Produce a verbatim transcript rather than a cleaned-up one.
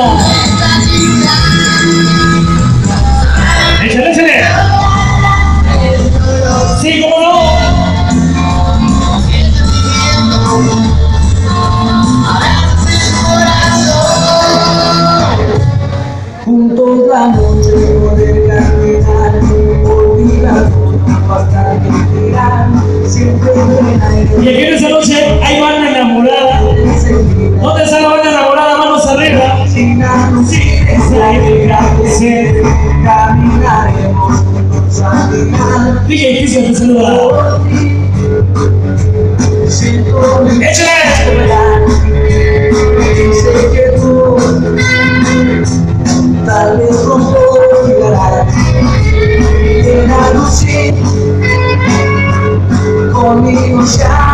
saluda. Échale, échale. Sí, cómo no. Juntos la noche poder caminar, olvidando hasta respirar, siempre en aire. Y aquí en esa noche hay banda enamorada. ¿Dónde está la banda enamorada? Manos arriba. Caminaremos juntos al final. D J Cristian te saluda. ¡Échale! Dice que tú tal vez pronto olvidarás que la noche conmigo ya